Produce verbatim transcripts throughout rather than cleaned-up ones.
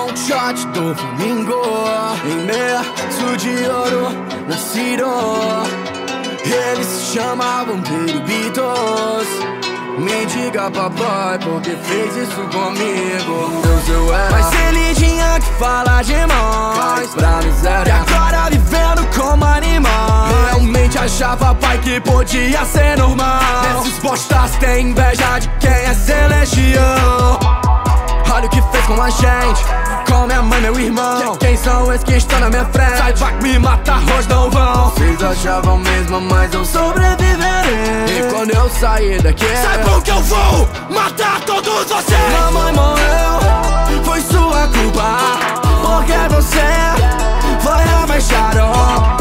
Donquixote Doflamingo, em berço de ouro nascido. Eles se chamavam Piratas. Me diga, papai, por que fez isso comigo? Deus, eu era, mas ele tinha que falar demais pra miséria, e agora vivendo como animal. Realmente achava, pai, que podia ser normal. Esses bostas têm inveja de quem é celestial. Olha o que fez com a gente, com minha mãe, meu irmão. Quem são esses que estão na minha frente? Saiba que me matar hoje não vão. Vocês achavam mesmo, mas eu sobreviverei. E quando eu sair daqui, saibam que eu vou matar todos vocês. Minha mãe morreu, foi sua culpa, porque você foi abaixado,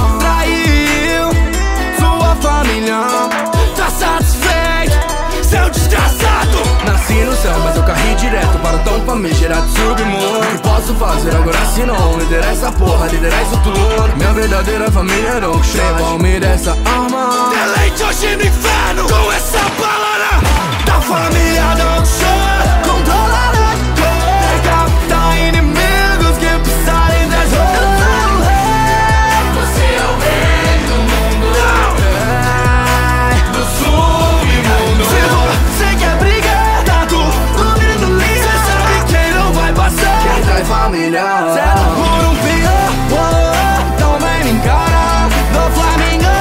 traiu sua família. Tá satisfeito, seu desgraçado? Nasci no céu, mas eu caí direto para o tão famigerado submundo. O que posso fazer agora se não liderar essa porra, liderar isso tudo? Minha verdadeira família é Donquixote. Devolve dessa arma, deleite hoje no inferno com essa palavra da família Donquixote. Controlará, decapita inimigos que pisarem das ruas. Você é o rei do mundo, não, do submundo. Se você quer brigar, tá tudo lindo, lindo. Cê sabe quem não vai passar, quem traz família. Zero por um pior, oh, então vem me encarar. Doflamingo,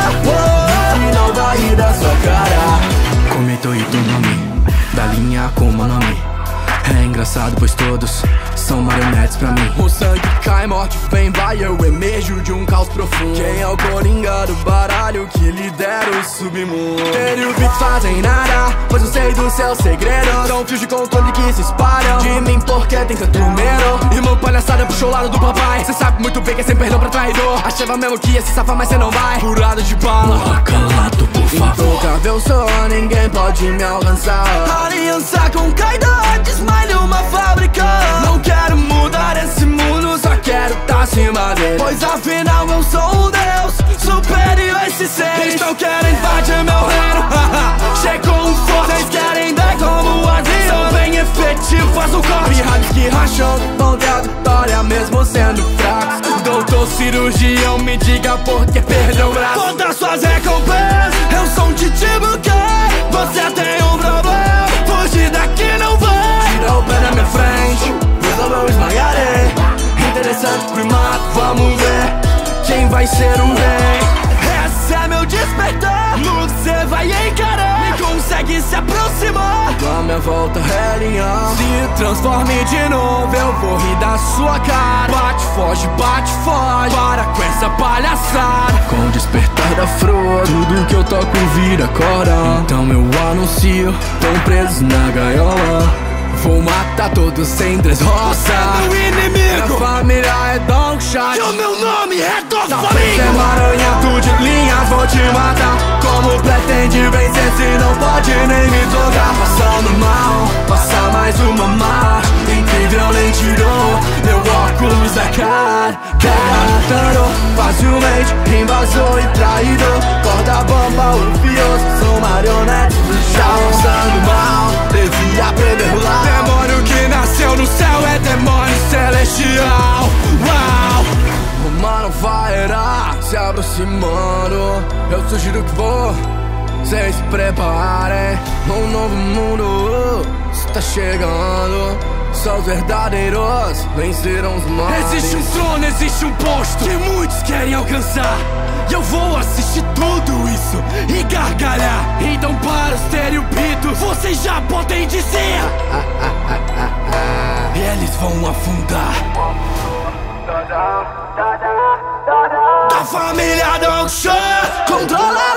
oh, e não vai rir da sua cara. Comento e do nome, da linha como nome. É engraçado pois todos são marionetes pra mim. O sangue cai, morte vem, vai, eu emerjo de um caos profundo. Quem é o coringa do baralho que lidera o submundo? Ele e o beat fazem nada, pois eu sei dos seus segredos. São fios de controle que se espalham de mim porque tem tanto medo. Irmão palhaçada puxou o lado do papai. Cê sabe muito bem que é sem perdão pra traidor. Achava mesmo que ia se safar, mas cê não vai. Furado de bala, morra calado, por favor. Intocável eu sou, ninguém pode me alcançar. Aliança com Kaido, desmalhe uma fábrica. Não quero mudar esse mundo, só quero tá acima dele, pois afinal eu sou um deus superior a esses seres. Estão querendo invadir meu reino, chegou um forte. Vocês querem dar como o asilo, são bem efetivos, faz um corte. Pirrados que racham, vão ter a vitória mesmo sendo fracos. Doutor cirurgião, me diga por que perdeu o braço. Contra suas recompensas, eu sou um titibuque. Você tem um problema, fugir daqui não vai. Tira o pé da minha frente, pois eu não esmagarei. Interessante primato, vamos ver quem vai ser o rei. Esse é meu despertar, no que cê vai encarar. Nem consegue se aproximar da minha volta relinhar. Se transforme de novo, eu vou rir da sua cara. Bate, foge, bate, foge, para com essa palhaçada. Com o despertar da fruta, tudo que eu toco vira corda. Então eu anuncio, tão presos na gaiola. Vou matar todos sem três roças. Meu inimigo, minha família é Donquixote, e o meu nome é Doflamingo. É maranhado de linhas, vou te matar. Como pretende vencer se não pode nem me tocar? Passando mal, passa mais uma mar. Incrível, nem tirou meu óculos da cara. Catando facilmente, invasor e traidor. Corda bamba, orfioso, são marionetes do chão. Passando mal, devia aprender a rolar. Demônio que nasceu no céu é demônio celestial. Uau! O mano vai era se aproximando. Eu sugiro que vou, cês se preparem. Um novo mundo está chegando. Só os verdadeiros venceram os mais. Existe um trono, existe um posto que muitos querem alcançar. E eu vou assistir tudo isso e gargalhar. Então para os estereopitos, vocês já podem dizer eles vão afundar. Da família Donquixote, controla